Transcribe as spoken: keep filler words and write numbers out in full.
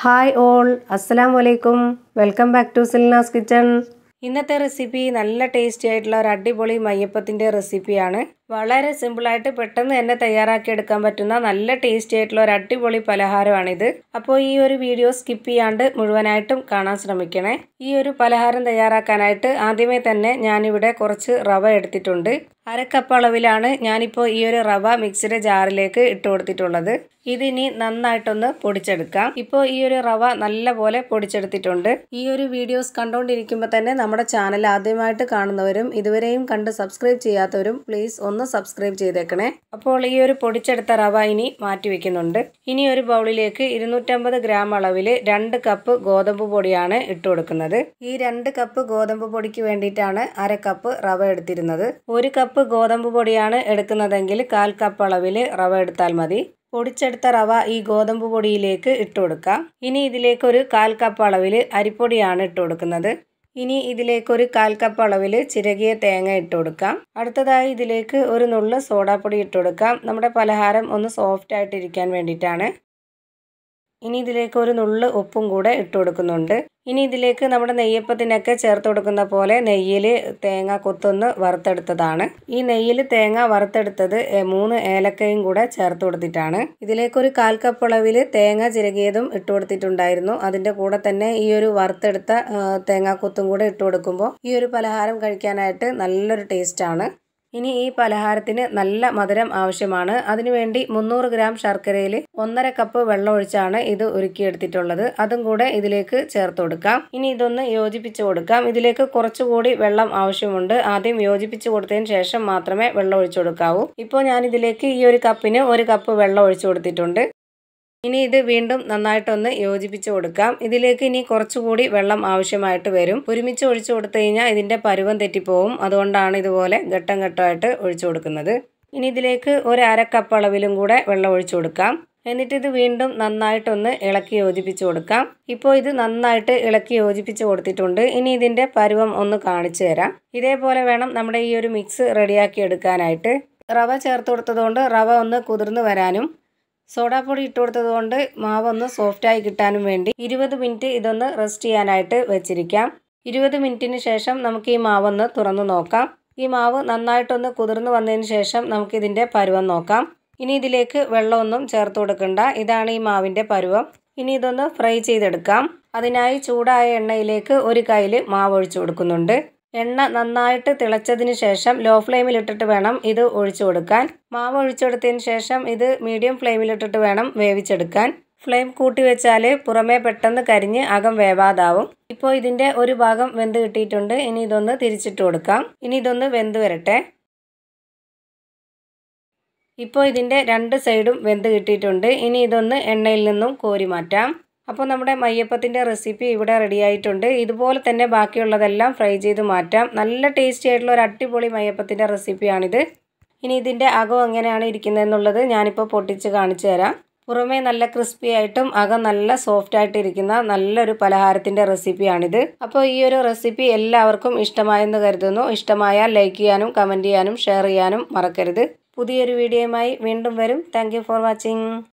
Hi all, Assalamu alaikum. Welcome back to Silna's kitchen. ഇന്നത്തെ recipe നല്ല tasty ആയിട്ടുള്ള ഒരു അടിപൊളി മയ്യപ്പത്തിന്റെ റെസിപ്പിയാണ്. വളരെ സിമ്പിൾ ആയിട്ട് പെട്ടെന്ന് തന്നെ തയ്യാറാക്കി എടുക്കാൻ പറ്റുന്ന നല്ല ടേസ്റ്റി ആയിട്ടുള്ള ഒരു അടിപൊളി പലഹാരമാണ് ഇത്. അപ്പോൾ ഈ ഒരു വീഡിയോ സ്കിപ്പ് ചെയ്യാണ്ട് മുഴുവനായിട്ടും കാണാൻ ശ്രമിക്കണേ. ഈ ഒരു പലഹാരം തയ്യാറാക്കാനായിട്ട് ആദ്യമേ തന്നെ ഞാൻ ഇവിടെ കുറച്ച് റവ എടുത്തിട്ടുണ്ട്. അര കപ്പ് അളവിലാണ് ഞാനിപ്പോൾ ഈ ഒരു റവ മിക്സിയുടെ ജാറിലേക്ക് ഇട്ട് കൊടുത്തിട്ടുള്ളത്. ഇതിനി നന്നായിട്ടൊന്ന് പൊടിച്ചെടുക്കാം. ഇപ്പോൾ ഈ ഒരു റവ നല്ലപോലെ പൊടിച്ചെടുത്തിട്ടുണ്ട്. ഈ ഒരു വീഡിയോസ് കണ്ടുകൊണ്ടിരിക്കുമ്പോൾ തന്നെ നമ്മുടെ ചാനൽ ആദ്യമായിട്ട് കാണുന്നവരും ഇതുവരെയും കണ്ട് സബ്സ്ക്രൈബ് ചെയ്യാത്തവരും പ്ലീസ് ഒന്ന് സബ്സ്ക്രൈബ് ചെയ്തേക്കണേ. അപ്പോൾ ഈ ഒരു പൊടിച്ചെടുത്ത റവ ഇനി മാറ്റി വെക്കുന്നുണ്ട്. ഇനി ഒരു ബൗളിലേക്ക് ഇരുന്നൂറ്റമ്പത് ഗ്രാം അളവിൽ രണ്ട് കപ്പ് ഗോതമ്പ് പൊടിയാണ് ഇട്ട് കൊടുക്കുന്നത്. ഈ രണ്ട് കപ്പ് ഗോതമ്പ് പൊടിക്ക് വേണ്ടിയിട്ടാണ് അര കപ്പ് റവ എടുത്തിരുന്നത്. ഒരു കപ്പ് ഗോതമ്പ് പൊടിയാണ് എടുക്കുന്നതെങ്കിൽ കാൽ കപ്പ് അളവിൽ റവ എടുത്താൽ മതി. പൊടിച്ചെടുത്ത റവ ഈ ഗോതമ്പ് പൊടിയിലേക്ക് ഇട്ട് കൊടുക്കാം. ഇനി ഇതിലേക്ക് ഒരു കാൽ കപ്പ് അളവിൽ അരിപ്പൊടിയാണ് ഇട്ട് കൊടുക്കുന്നത്. ഇനി ഇതിലേക്ക് ഒരു കാൽ കപ്പ് അളവിൽ ചിരകിയ തേങ്ങ ഇട്ട് കൊടുക്കാം. അടുത്തതായി ഇതിലേക്ക് ഒരു നുള്ള് സോഡാപ്പൊടി ഇട്ട് കൊടുക്കാം. നമ്മുടെ പലഹാരം ഒന്ന് സോഫ്റ്റ് ആയിട്ടിരിക്കാൻ വേണ്ടിയിട്ടാണ്. ഇനി ഇതിലേക്ക് ഒരു നുള്ള് ഉപ്പും കൂടെ ഇട്ട് കൊടുക്കുന്നുണ്ട്. ഇനി ഇതിലേക്ക് നമ്മുടെ നെയ്യപ്പത്തിനൊക്കെ ചേർത്ത് കൊടുക്കുന്ന പോലെ നെയ്യിൽ തേങ്ങ കൊത്തൊന്ന് വറുത്തെടുത്തതാണ്. ഈ നെയ്യിൽ തേങ്ങ വറുത്തെടുത്തത് മൂന്ന് ഏലക്കയും കൂടെ ചേർത്ത് കൊടുത്തിട്ടാണ്. ഇതിലേക്ക് ഒരു കാൽ കപ്പ് അളവിൽ തേങ്ങ ചിരകിയതും ഇട്ട് കൊടുത്തിട്ടുണ്ടായിരുന്നു. അതിൻ്റെ കൂടെ തന്നെ ഈ ഒരു വറുത്തെടുത്ത തേങ്ങ കൊത്തും കൂടെ ഇട്ട് കൊടുക്കുമ്പോൾ ഈ ഒരു പലഹാരം കഴിക്കാനായിട്ട് നല്ലൊരു ടേസ്റ്റാണ്. ഇനി ഈ പലഹാരത്തിന് നല്ല മധുരം ആവശ്യമാണ്. അതിനുവേണ്ടി മുന്നൂറ് ഗ്രാം ശർക്കരയിൽ ഒന്നര കപ്പ് വെള്ളം ഒഴിച്ചാണ് ഇത് ഉരുക്കിയെടുത്തിട്ടുള്ളത്. അതും കൂടെ ഇതിലേക്ക് ചേർത്ത് കൊടുക്കാം. ഇനി ഇതൊന്ന് യോജിപ്പിച്ച് കൊടുക്കാം. ഇതിലേക്ക് കുറച്ചുകൂടി വെള്ളം ആവശ്യമുണ്ട്. ആദ്യം യോജിപ്പിച്ച് കൊടുത്തതിന് ശേഷം മാത്രമേ വെള്ളം ഒഴിച്ചു കൊടുക്കാവൂ. ഇപ്പോൾ ഞാൻ ഇതിലേക്ക് ഈ ഒരു കപ്പിന് ഒരു കപ്പ് വെള്ളം ഒഴിച്ചു കൊടുത്തിട്ടുണ്ട്. ഇനി ഇത് വീണ്ടും നന്നായിട്ടൊന്ന് യോജിപ്പിച്ച് കൊടുക്കാം. ഇതിലേക്ക് ഇനി കുറച്ചുകൂടി വെള്ളം ആവശ്യമായിട്ട് വരും. ഒരുമിച്ച് ഒഴിച്ചു കൊടുത്തു കഴിഞ്ഞാൽ ഇതിൻ്റെ പരുവം തെറ്റിപ്പോവും. അതുകൊണ്ടാണ് ഇതുപോലെ ഘട്ടം ഘട്ടമായിട്ട് ഒഴിച്ചു കൊടുക്കുന്നത്. ഇനി ഇതിലേക്ക് ഒരു അര കപ്പ് അളവിലും കൂടെ വെള്ളം ഒഴിച്ചു കൊടുക്കാം. എന്നിട്ട് ഇത് വീണ്ടും നന്നായിട്ടൊന്ന് ഇളക്കി യോജിപ്പിച്ച് കൊടുക്കാം. ഇപ്പോൾ ഇത് നന്നായിട്ട് ഇളക്കി യോജിപ്പിച്ച് കൊടുത്തിട്ടുണ്ട്. ഇനി ഇതിൻ്റെ പരുവം ഒന്ന് കാണിച്ചു തരാം. ഇതേപോലെ വേണം നമ്മുടെ ഈ ഒരു മിക്സ് റെഡിയാക്കി എടുക്കാനായിട്ട്. റവ ചേർത്ത് കൊടുത്തതുകൊണ്ട് റവ ഒന്ന് കുതിർന്ന് വരാനും സോഡാപ്പൊടി ഇട്ട് കൊടുത്തത് കൊണ്ട് മാവ് ഒന്ന് സോഫ്റ്റായി കിട്ടാനും വേണ്ടി ഇരുപത് മിനിറ്റ് ഇതൊന്ന് റെസ്റ്റ് ചെയ്യാനായിട്ട് വെച്ചിരിക്കാം. ഇരുപത് മിനിറ്റിന് ശേഷം നമുക്ക് ഈ മാവൊന്ന് തുറന്ന് നോക്കാം. ഈ മാവ് നന്നായിട്ടൊന്ന് കുതിർന്ന് വന്നതിന് ശേഷം നമുക്കിതിൻ്റെ പരുവം നോക്കാം. ഇനി ഇതിലേക്ക് വെള്ളമൊന്നും ചേർത്ത് കൊടുക്കണ്ട. ഇതാണ് ഈ മാവിൻ്റെ പരുവം. ഇനി ഇതൊന്ന് ഫ്രൈ ചെയ്തെടുക്കാം. അതിനായി ചൂടായ എണ്ണയിലേക്ക് ഒരു കയ്യിൽ മാവ് ഒഴിച്ചു കൊടുക്കുന്നുണ്ട്. എണ്ണ നന്നായിട്ട് തിളച്ചതിന് ശേഷം ലോ ഫ്ലെയിമിലിട്ടിട്ട് വേണം ഇത് ഒഴിച്ചു കൊടുക്കാൻ. മാവ് ഒഴിച്ചെടുത്തതിന് ശേഷം ഇത് മീഡിയം ഫ്ലെയിമിലിട്ടിട്ട് വേണം വേവിച്ചെടുക്കാൻ. ഫ്ലെയിം കൂട്ടി വെച്ചാൽ പുറമേ പെട്ടെന്ന് കരിഞ്ഞ് അകം വേവാതാവും. ഇപ്പോൾ ഇതിൻ്റെ ഒരു ഭാഗം വെന്ത് കിട്ടിയിട്ടുണ്ട്. ഇനി ഇതൊന്ന് തിരിച്ചിട്ട് കൊടുക്കാം. ഇനി ഇതൊന്ന് വെന്ത് വരട്ടെ. ഇപ്പോൾ ഇതിൻ്റെ രണ്ട് സൈഡും വെന്ത് കിട്ടിയിട്ടുണ്ട്. ഇനി ഇതൊന്ന് എണ്ണയിൽ നിന്നും കോരി മാറ്റാം. അപ്പോൾ നമ്മുടെ മയ്യപ്പത്തിൻ്റെ റെസിപ്പി ഇവിടെ റെഡി ആയിട്ടുണ്ട്. ഇതുപോലെ തന്നെ ബാക്കിയുള്ളതെല്ലാം ഫ്രൈ ചെയ്ത് മാറ്റാം. നല്ല ടേസ്റ്റി ആയിട്ടുള്ള ഒരു അടിപൊളി മയ്യപ്പത്തിൻ്റെ റെസിപ്പിയാണിത്. ഇനി ഇതിൻ്റെ അകം എങ്ങനെയാണ് ഇരിക്കുന്നതെന്നുള്ളത് ഞാനിപ്പോൾ പൊട്ടിച്ച് കാണിച്ചു തരാം. പുറമേ നല്ല ക്രിസ്പി ആയിട്ടും അകം നല്ല സോഫ്റ്റ് ആയിട്ട് ഇരിക്കുന്ന നല്ലൊരു പലഹാരത്തിൻ്റെ റെസിപ്പിയാണിത്. അപ്പോൾ ഈ ഒരു റെസിപ്പി എല്ലാവർക്കും ഇഷ്ടമായെന്ന് കരുതുന്നു. ഇഷ്ടമായാൽ ലൈക്ക് ചെയ്യാനും കമൻറ്റ് ചെയ്യാനും ഷെയർ ചെയ്യാനും മറക്കരുത്. പുതിയൊരു വീഡിയോയുമായി വീണ്ടും വരും. Thank you for watching.